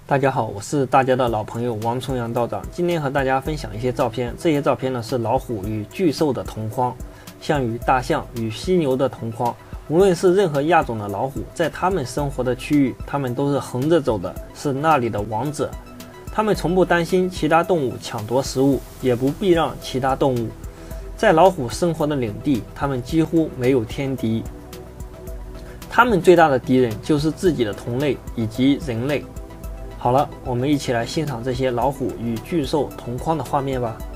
大家好，我是大家的老朋友王重阳道长。今天和大家分享一些照片，这些照片呢是老虎与巨兽的同框，像与大象与犀牛的同框。无论是任何亚种的老虎，在它们生活的区域，它们都是横着走的，是那里的王者。它们从不担心其他动物抢夺食物，也不避让其他动物。在老虎生活的领地，它们几乎没有天敌。它们最大的敌人就是自己的同类以及人类。好了，我们一起来欣赏这些老虎与巨兽同框的画面吧。